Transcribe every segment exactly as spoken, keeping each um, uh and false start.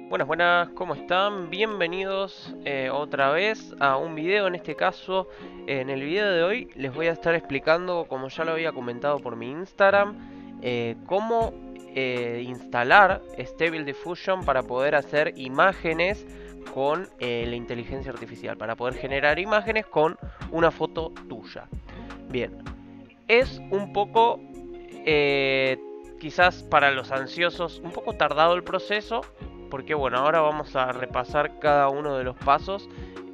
Buenas, buenas, ¿cómo están? Bienvenidos eh, otra vez a un video. En este caso, en el video de hoy les voy a estar explicando, como ya lo había comentado por mi Instagram, eh, cómo eh, instalar Stable Diffusion para poder hacer imágenes con eh, la inteligencia artificial, para poder generar imágenes con una foto tuya. Bien, es un poco, eh, quizás para los ansiosos, un poco tardado el proceso, porque bueno, ahora vamos a repasar cada uno de los pasos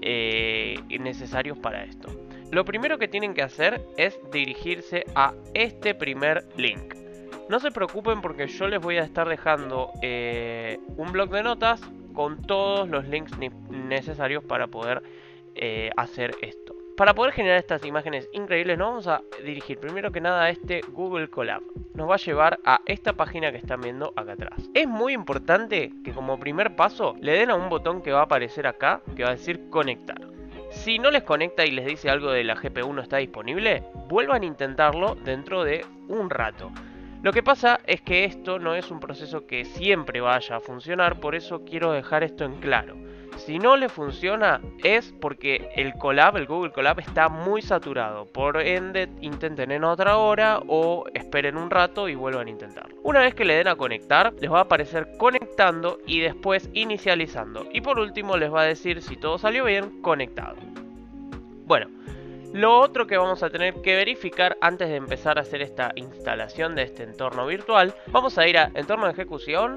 eh, necesarios para esto. Lo primero que tienen que hacer es dirigirse a este primer link. No se preocupen porque yo les voy a estar dejando eh, un blog de notas con todos los links necesarios para poder eh, hacer esto. Para poder generar estas imágenes increíbles nos vamos a dirigir primero que nada a este Google Colab. Nos va a llevar a esta página que están viendo acá atrás. Es muy importante que como primer paso le den a un botón que va a aparecer acá que va a decir conectar. Si no les conecta y les dice algo de la G P U no está disponible, vuelvan a intentarlo dentro de un rato. Lo que pasa es que esto no es un proceso que siempre vaya a funcionar, por eso quiero dejar esto en claro. Si no le funciona es porque el Colab, el Google Colab está muy saturado. Por ende, intenten en otra hora o esperen un rato y vuelvan a intentarlo. Una vez que le den a conectar, les va a aparecer conectando y después inicializando. Y por último les va a decir si todo salió bien, conectado. Bueno, lo otro que vamos a tener que verificar antes de empezar a hacer esta instalación de este entorno virtual, vamos a ir a entorno de ejecución.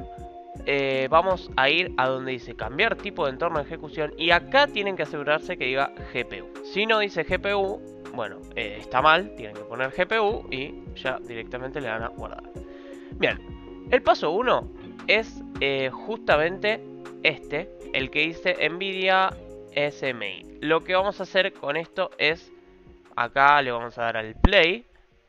Eh, vamos a ir a donde dice cambiar tipo de entorno de ejecución y acá tienen que asegurarse que diga G P U. Si no dice G P U, bueno, eh, está mal, tienen que poner G P U y ya directamente le dan a guardar. Bien, el paso uno es eh, justamente este, el que dice NVIDIA S M I. Lo que vamos a hacer con esto es, acá le vamos a dar al play.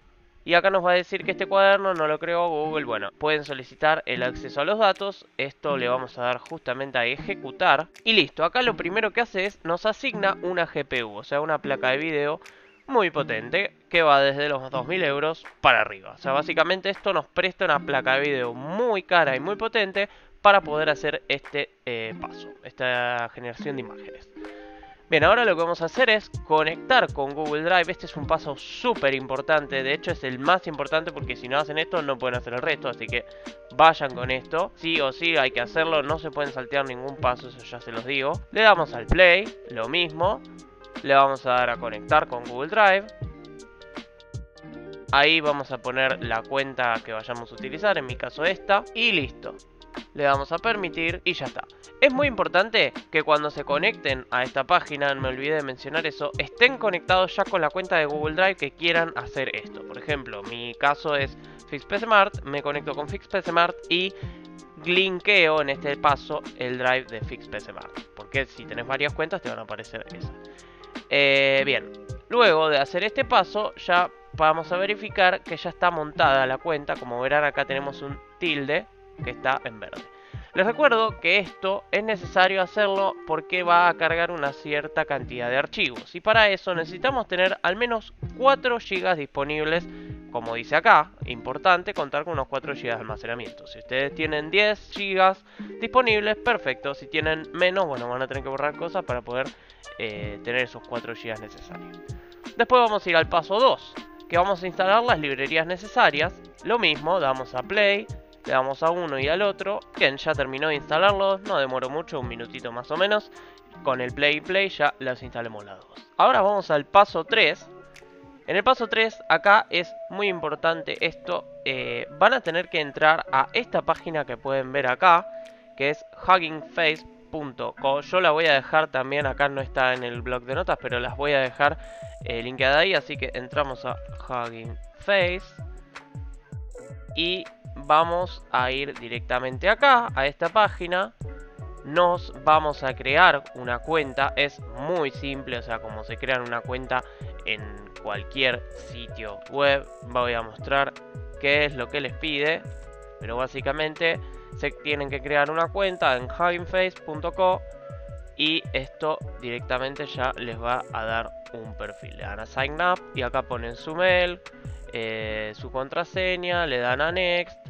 Y acá nos va a decir que este cuaderno no lo creó Google. Bueno, pueden solicitar el acceso a los datos. Esto le vamos a dar justamente a ejecutar. Y listo, acá lo primero que hace es nos asigna una G P U, o sea, una placa de video muy potente que va desde los dos mil euros para arriba. O sea, básicamente esto nos presta una placa de video muy cara y muy potente para poder hacer este eh, paso, esta generación de imágenes. Bien, ahora lo que vamos a hacer es conectar con Google Drive. Este es un paso súper importante, de hecho es el más importante porque si no hacen esto no pueden hacer el resto. Así que vayan con esto, sí o sí hay que hacerlo, no se pueden saltear ningún paso, eso ya se los digo. Le damos al play, lo mismo, le vamos a dar a conectar con Google Drive. Ahí vamos a poner la cuenta que vayamos a utilizar, en mi caso esta, y listo. Le damos a permitir y ya está. Es muy importante que cuando se conecten a esta página, me olvidé de mencionar eso, estén conectados ya con la cuenta de Google Drive que quieran hacer esto. Por ejemplo, mi caso es FixPCMart, me conecto con FixPCMart y linkeo en este paso el drive de FixPCMart. Porque si tenés varias cuentas te van a aparecer esas. Eh, bien, luego de hacer este paso ya vamos a verificar que ya está montada la cuenta. Como verán acá tenemos un tilde que está en verde. Les recuerdo que esto es necesario hacerlo porque va a cargar una cierta cantidad de archivos y para eso necesitamos tener al menos cuatro gigas disponibles, como dice acá, importante contar con unos cuatro gigas de almacenamiento. Si ustedes tienen diez gigas disponibles, perfecto. Si tienen menos, bueno, van a tener que borrar cosas para poder eh, tener esos cuatro gigas necesarios. Después vamos a ir al paso dos, que vamos a instalar las librerías necesarias. Lo mismo, damos a play, le damos a uno y al otro. Bien, ya terminó de instalarlos, no demoró mucho, un minutito más o menos. Con el play y play ya las instalemos las dos. Ahora vamos al paso tres. En el paso tres, acá es muy importante esto. Eh, van a tener que entrar a esta página que pueden ver acá, que es hugging face punto co. Yo la voy a dejar también, acá no está en el blog de notas, pero las voy a dejar eh, linkeada ahí. Así que entramos a Hugging Face y vamos a ir directamente acá, a esta página. Nos vamos a crear una cuenta, es muy simple, o sea, como se crean una cuenta en cualquier sitio web. Voy a mostrar qué es lo que les pide, pero básicamente se tienen que crear una cuenta en hugging face punto co y esto directamente ya les va a dar un perfil. Le dan a sign up y acá ponen su mail, eh, su contraseña, le dan a next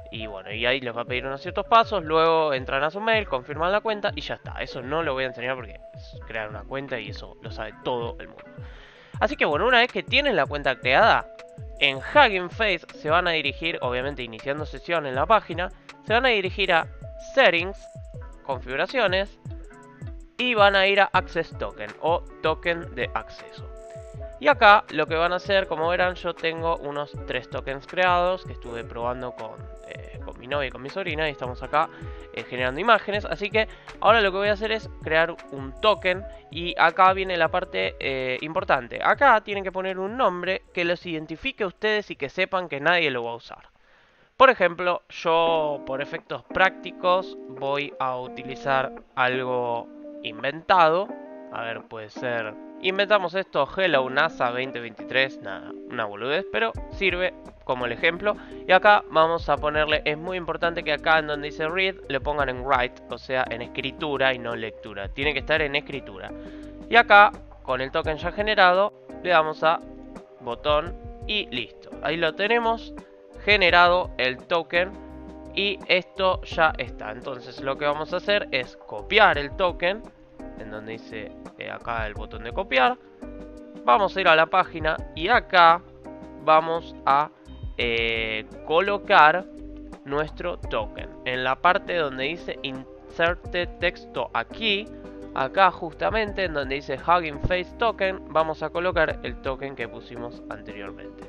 Y bueno, y ahí les va a pedir unos ciertos pasos, luego entran a su mail, confirman la cuenta y ya está. Eso no lo voy a enseñar porque es crear una cuenta y eso lo sabe todo el mundo. Así que bueno, una vez que tienen la cuenta creada, en Hugging Face se van a dirigir, obviamente iniciando sesión en la página, se van a dirigir a Settings, Configuraciones, y van a ir a Access Token o Token de acceso. Y acá lo que van a hacer, como verán, yo tengo unos tres tokens creados que estuve probando con, eh, con mi novia y con mi sobrina, y estamos acá eh, generando imágenes. Así que ahora lo que voy a hacer es crear un token, y acá viene la parte eh, importante. Acá tienen que poner un nombre que los identifique a ustedes y que sepan que nadie lo va a usar. Por ejemplo, yo por efectos prácticos voy a utilizar algo inventado. A ver, puede ser... Inventamos esto, Hello NASA veinte veintitrés, nada, una boludez, pero sirve como el ejemplo. Y acá vamos a ponerle, es muy importante que acá en donde dice read, le pongan en write, o sea, en escritura y no lectura. Tiene que estar en escritura. Y acá, con el token ya generado, le damos a botón y listo. Ahí lo tenemos, generado el token, y esto ya está. Entonces lo que vamos a hacer es copiar el token, en donde dice eh, acá el botón de copiar. Vamos a ir a la página y acá vamos a eh, colocar nuestro token en la parte donde dice inserte texto. Aquí, acá justamente en donde dice Hugging Face Token, vamos a colocar el token que pusimos anteriormente.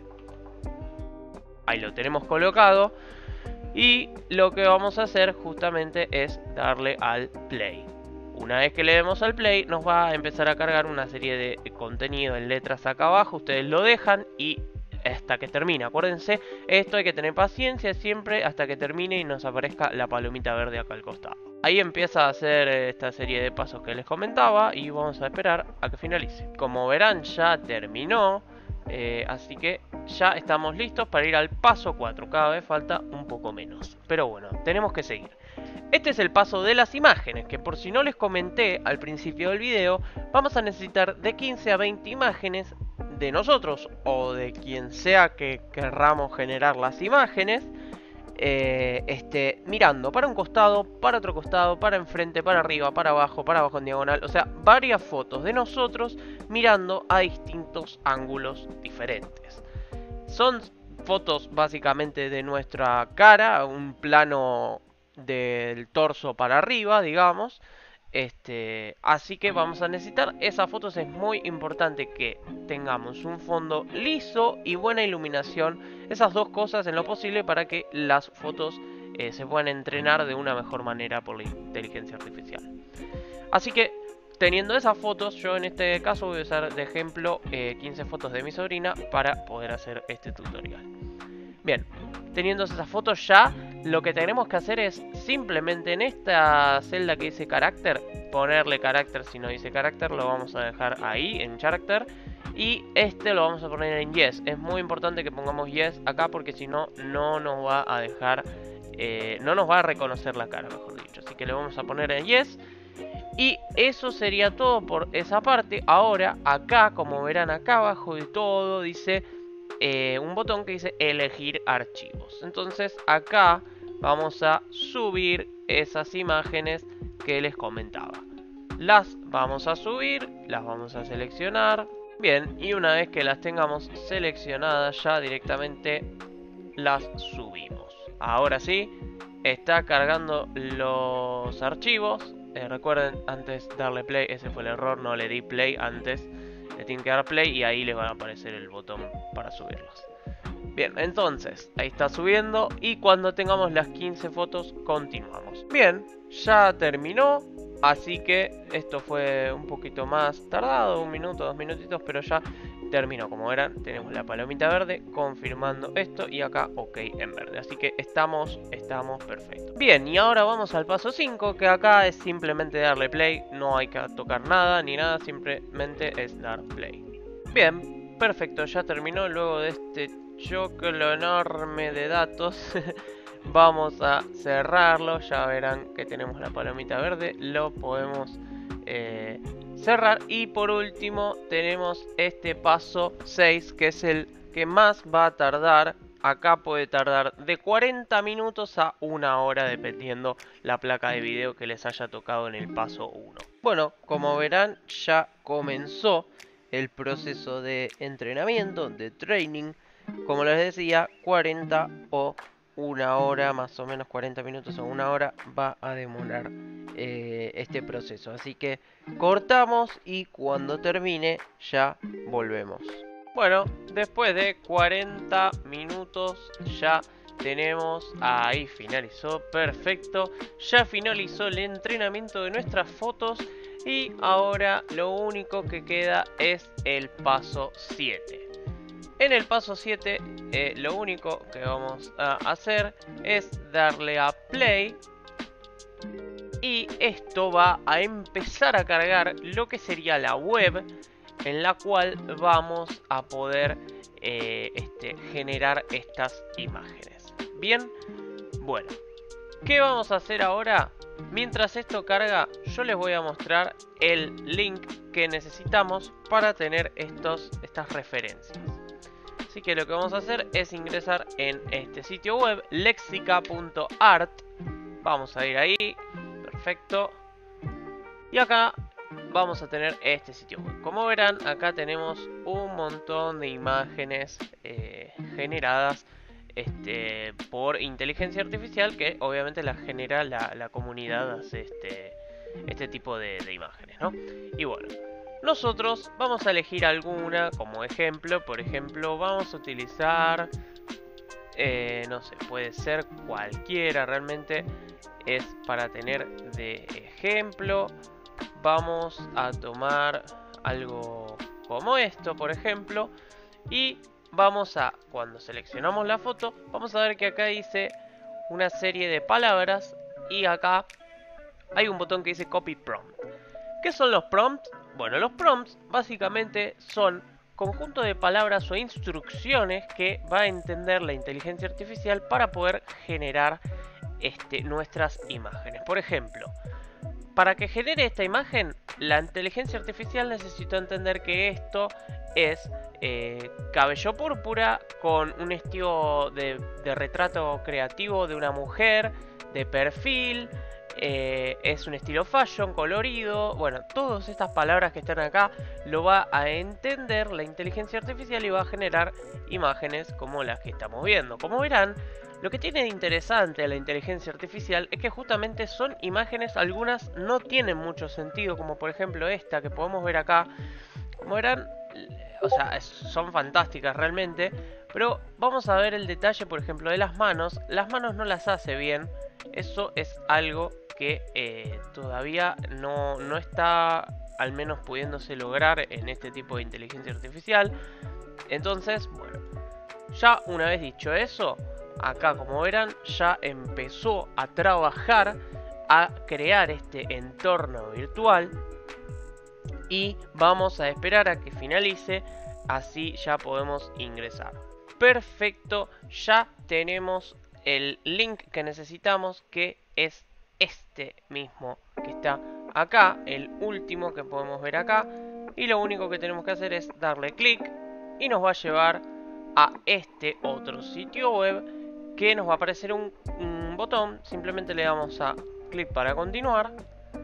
Ahí lo tenemos colocado, y lo que vamos a hacer justamente es darle al play. Una vez que le demos al play, nos va a empezar a cargar una serie de contenido en letras acá abajo. Ustedes lo dejan y hasta que termine. Acuérdense, esto hay que tener paciencia siempre hasta que termine y nos aparezca la palomita verde acá al costado. Ahí empieza a hacer esta serie de pasos que les comentaba y vamos a esperar a que finalice. Como verán, ya terminó. Eh, así que ya estamos listos para ir al paso cuatro. Cada vez falta un poco menos, pero bueno, tenemos que seguir. Este es el paso de las imágenes, que por si no les comenté al principio del video, vamos a necesitar de quince a veinte imágenes de nosotros o de quien sea que querramos generar las imágenes, eh, este, mirando para un costado, para otro costado, para enfrente, para arriba, para abajo, para abajo en diagonal. O sea, varias fotos de nosotros mirando a distintos ángulos diferentes. Son fotos básicamente de nuestra cara, un plano del torso para arriba, digamos. Este, así que vamos a necesitar esas fotos. Es muy importante que tengamos un fondo liso y buena iluminación. Esas dos cosas en lo posible para que las fotos eh, se puedan entrenar de una mejor manera por la inteligencia artificial. Así que teniendo esas fotos, yo en este caso voy a usar de ejemplo eh, quince fotos de mi sobrina para poder hacer este tutorial. Bien, teniendo esas fotos ya, lo que tenemos que hacer es simplemente en esta celda que dice carácter, ponerle carácter. Si no dice carácter, lo vamos a dejar ahí en carácter. Y este lo vamos a poner en yes. Es muy importante que pongamos yes acá porque si no, no nos va a dejar, eh, no nos va a reconocer la cara, mejor dicho. Así que le vamos a poner en yes. Y eso sería todo por esa parte. Ahora, acá, como verán acá abajo de todo, dice... Eh, un botón que dice elegir archivos. Entonces acá vamos a subir esas imágenes que les comentaba. Las vamos a subir, las vamos a seleccionar. Bien, y una vez que las tengamos seleccionadas ya directamente las subimos. Ahora sí, está cargando los archivos. Eh, recuerden antes darle play, ese fue el error, no le di play antes. Le tienen que dar play y ahí les va a aparecer el botón para subirlos. Bien, entonces, ahí está subiendo y cuando tengamos las quince fotos continuamos. Bien, ya terminó, así que esto fue un poquito más tardado, un minuto, dos minutitos, pero ya terminó. Como verán, tenemos la palomita verde confirmando esto y acá ok en verde. Así que estamos, estamos perfectos. Bien, y ahora vamos al paso cinco, que acá es simplemente darle play. No hay que tocar nada ni nada, simplemente es dar play. Bien, perfecto, ya terminó. Luego de este choclo enorme de datos vamos a cerrarlo. Ya verán que tenemos la palomita verde. Lo podemos eh, cerrar. Y por último tenemos este paso seis, que es el que más va a tardar acá puede tardar de cuarenta minutos a una hora dependiendo la placa de video que les haya tocado en el paso uno. Bueno, como verán ya comenzó el proceso de entrenamiento, de training. Como les decía, cuarenta o una hora, más o menos cuarenta minutos o una hora va a demorar eh, este proceso. Así que cortamos y cuando termine ya volvemos. Bueno, después de cuarenta minutos ya tenemos, ahí finalizó, perfecto. Ya finalizó el entrenamiento de nuestras fotos y ahora lo único que queda es el paso siete. En el paso siete eh, lo único que vamos a hacer es darle a play. Y esto va a empezar a cargar lo que sería la web en la cual vamos a poder eh, este, generar estas imágenes. Bien, bueno, ¿qué vamos a hacer ahora? Mientras esto carga, yo les voy a mostrar el link que necesitamos para tener estos, estas referencias. Así que lo que vamos a hacer es ingresar en este sitio web, lexica punto art. Vamos a ir ahí, perfecto. Y acá vamos a tener este sitio web. Como verán, acá tenemos un montón de imágenes eh, generadas este, por inteligencia artificial, que obviamente las genera la, la comunidad, hace este, este tipo de, de imágenes, ¿no? Y bueno, nosotros vamos a elegir alguna como ejemplo. Por ejemplo, vamos a utilizar, eh, no sé, puede ser cualquiera, realmente es para tener de ejemplo. Vamos a tomar algo como esto, por ejemplo, y vamos a, cuando seleccionamos la foto, vamos a ver que acá dice una serie de palabras y acá hay un botón que dice Copy Prompt. ¿Qué son los prompts? Bueno, los prompts básicamente son conjunto de palabras o instrucciones que va a entender la inteligencia artificial para poder generar este, nuestras imágenes. Por ejemplo, para que genere esta imagen, la inteligencia artificial necesitó entender que esto es eh, cabello púrpura con un estilo de, de retrato creativo de una mujer, de perfil, eh, es un estilo fashion, colorido. Bueno, todas estas palabras que están acá lo va a entender la inteligencia artificial y va a generar imágenes como las que estamos viendo. Como verán, lo que tiene de interesante la inteligencia artificial es que justamente son imágenes, algunas no tienen mucho sentido, como por ejemplo esta que podemos ver acá. Como verán, o sea, es, son fantásticas realmente, pero vamos a ver el detalle, por ejemplo, de las manos. Las manos no las hace bien, eso es algo que eh, todavía no, no está al menos pudiéndose lograr en este tipo de inteligencia artificial. Entonces, bueno, ya una vez dicho eso, acá como verán ya empezó a trabajar, a crear este entorno virtual. Y vamos a esperar a que finalice, así ya podemos ingresar. Perfecto, ya tenemos el link que necesitamos, que es este mismo que está acá, el último que podemos ver acá. Y lo único que tenemos que hacer es darle clic y nos va a llevar a este otro sitio web, que nos va a aparecer un, un botón. Simplemente le damos a clic para continuar.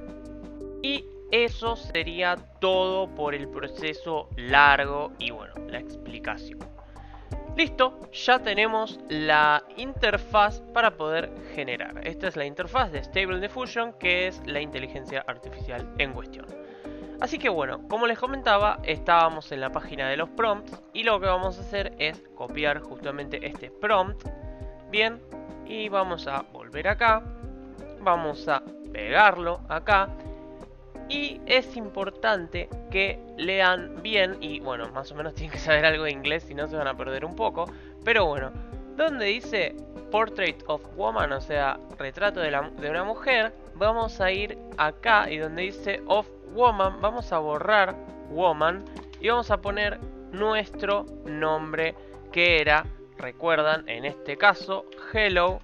Y eso sería todo por el proceso largo y bueno, la explicación. Listo, ya tenemos la interfaz para poder generar. Esta es la interfaz de Stable Diffusion, que es la inteligencia artificial en cuestión. Así que bueno, como les comentaba, estábamos en la página de los prompts y lo que vamos a hacer es copiar justamente este prompt. Bien, y vamos a volver acá, vamos a pegarlo acá. Y es importante que lean bien, y bueno, más o menos tienen que saber algo de inglés, si no se van a perder un poco. Pero bueno, donde dice Portrait of Woman, o sea, retrato de, la, de una mujer, vamos a ir acá, y donde dice of Woman, vamos a borrar Woman, y vamos a poner nuestro nombre, que era, recuerdan, en este caso, Hello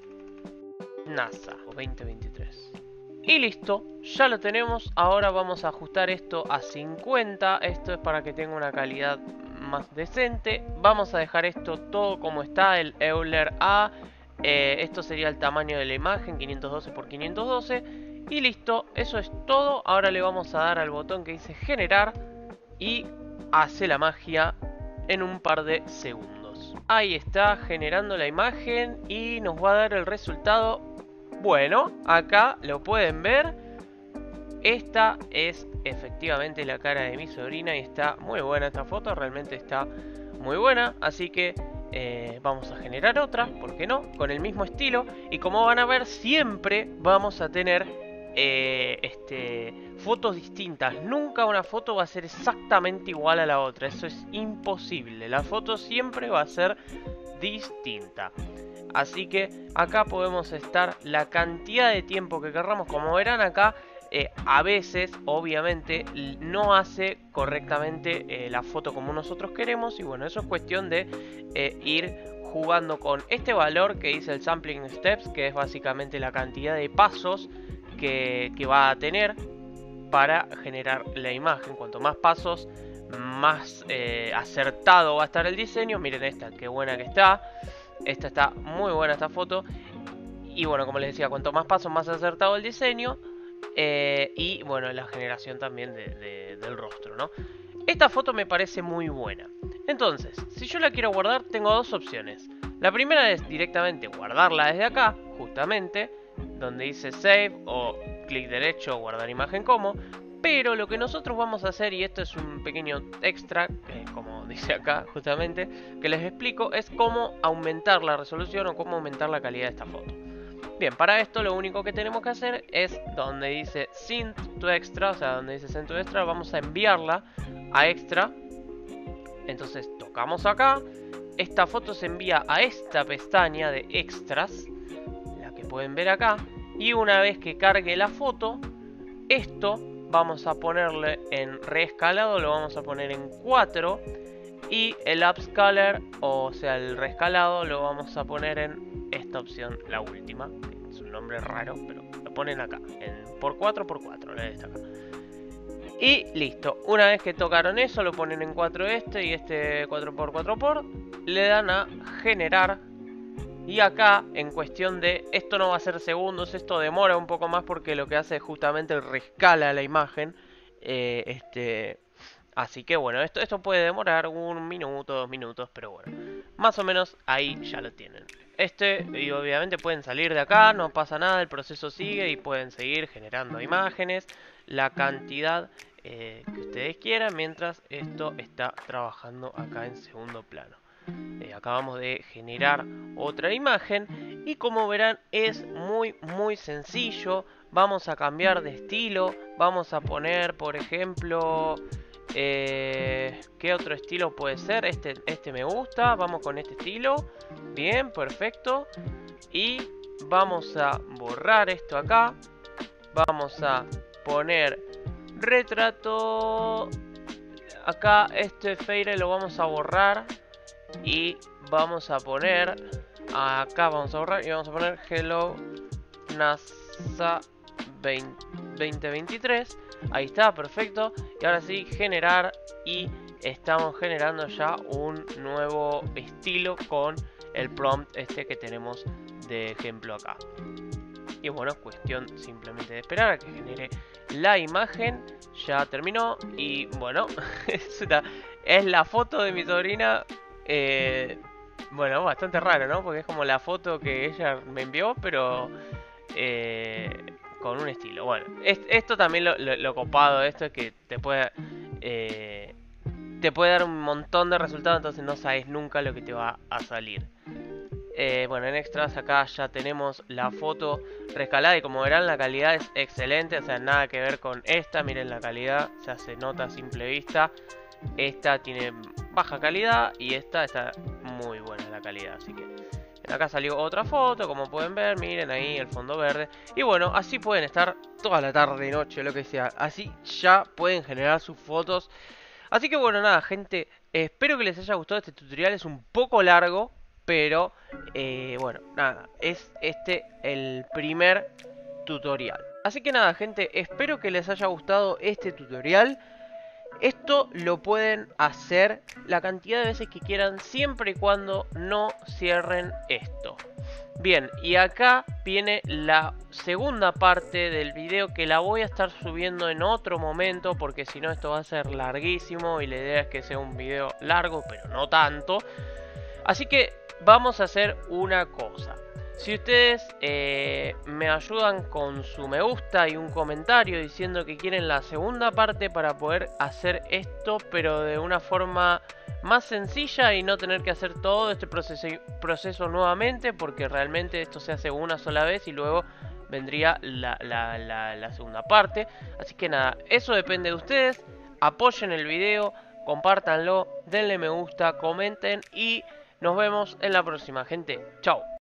NASA veinte veintitrés. Y listo, ya lo tenemos. Ahora vamos a ajustar esto a cincuenta. Esto es para que tenga una calidad más decente. Vamos a dejar esto todo como está, el Euler A. Eh, esto sería el tamaño de la imagen, quinientos doce por quinientos doce. Y listo, eso es todo. Ahora le vamos a dar al botón que dice generar y hace la magia en un par de segundos. Ahí está generando la imagen y nos va a dar el resultado. Bueno, acá lo pueden ver. Esta es efectivamente la cara de mi sobrina y está muy buena esta foto, realmente está muy buena. Así que eh, vamos a generar otra, ¿por qué no? Con el mismo estilo. Y como van a ver, siempre vamos a tener eh, este, fotos distintas. Nunca una foto va a ser exactamente igual a la otra, eso es imposible. La foto siempre va a ser distinta. Así que acá podemos estar la cantidad de tiempo que querramos. Como verán acá, eh, a veces obviamente no hace correctamente eh, la foto como nosotros queremos. Y bueno, eso es cuestión de eh, ir jugando con este valor que dice el sampling steps, que es básicamente la cantidad de pasos que, que va a tener para generar la imagen. Cuanto más pasos, más eh, acertado va a estar el diseño. Miren esta, qué buena que está. Esta está muy buena, esta foto. Y bueno, como les decía, cuanto más pasos, más acertado el diseño. Eh, y bueno, la generación también de, de, del rostro, ¿no? Esta foto me parece muy buena. Entonces, si yo la quiero guardar, tengo dos opciones. La primera es directamente guardarla desde acá, justamente, donde dice Save o clic derecho, guardar imagen como. Pero lo que nosotros vamos a hacer, y esto es un pequeño extra, eh, como dice acá justamente, que les explico, es cómo aumentar la resolución o cómo aumentar la calidad de esta foto. Bien, para esto lo único que tenemos que hacer es donde dice Send to Extra, o sea, donde dice Send to Extra, vamos a enviarla a Extra. Entonces tocamos acá, esta foto se envía a esta pestaña de Extras, la que pueden ver acá, y una vez que cargue la foto, esto vamos a ponerle en reescalado, lo vamos a poner en cuatro. Y el upscaler, o sea el reescalado, lo vamos a poner en esta opción, la última. Es un nombre raro, pero lo ponen acá, en por cuatro por cuatro, está acá. Y listo, una vez que tocaron eso, lo ponen en cuatro este y este cuatro por cuatro por, le dan a generar. Y acá, en cuestión de, esto no va a ser segundos, esto demora un poco más porque lo que hace es justamente reescala la imagen. Eh, este... Así que bueno, esto, esto puede demorar un minuto, dos minutos, pero bueno, más o menos ahí ya lo tienen. Este, y obviamente pueden salir de acá, no pasa nada, el proceso sigue y pueden seguir generando imágenes, la cantidad eh, que ustedes quieran, mientras esto está trabajando acá en segundo plano. Eh, acabamos de generar otra imagen y como verán es muy muy sencillo. Vamos a cambiar de estilo, vamos a poner por ejemplo... Eh, ¿Qué otro estilo puede ser? Este, este me gusta. Vamos con este estilo. Bien, perfecto. Y vamos a borrar esto acá. Vamos a poner retrato. Acá este fade lo vamos a borrar. Y vamos a poner... Acá vamos a borrar y vamos a poner Hello NASA veinte veintitrés. Ahí está, perfecto. Y ahora sí, generar. Y estamos generando ya un nuevo estilo con el prompt este que tenemos de ejemplo acá. Y bueno, cuestión simplemente de esperar a que genere la imagen. Ya terminó. Y bueno, es, una, es la foto de mi sobrina. Eh, bueno, bastante raro, ¿no? Porque es como la foto que ella me envió, pero... Eh, con un estilo. Bueno, es, esto también lo, lo, lo copado de esto es que te puede eh, te puede dar un montón de resultados, entonces no sabes nunca lo que te va a salir. Eh, bueno, en extras acá ya tenemos la foto rescalada y como verán la calidad es excelente, o sea, nada que ver con esta. Miren la calidad, ya se nota a simple vista. Esta tiene baja calidad y esta está muy buena la calidad, así que... Acá salió otra foto, como pueden ver, miren ahí el fondo verde. Y bueno, así pueden estar toda la tarde, noche, lo que sea. Así ya pueden generar sus fotos. Así que bueno, nada, gente, espero que les haya gustado este tutorial. Es un poco largo, pero eh, bueno, nada, es este el primer tutorial. Así que nada, gente, espero que les haya gustado este tutorial. Esto lo pueden hacer la cantidad de veces que quieran, siempre y cuando no cierren esto. Bien, y acá viene la segunda parte del video, que la voy a estar subiendo en otro momento, porque si no esto va a ser larguísimo y la idea es que sea un video largo, pero no tanto. Así que vamos a hacer una cosa. Si ustedes eh, me ayudan con su me gusta y un comentario diciendo que quieren la segunda parte para poder hacer esto, pero de una forma más sencilla y no tener que hacer todo este proceso, proceso nuevamente, porque realmente esto se hace una sola vez y luego vendría la, la, la, la segunda parte. Así que nada, eso depende de ustedes. Apoyen el video, compártanlo, denle me gusta, comenten y nos vemos en la próxima, gente. Chao.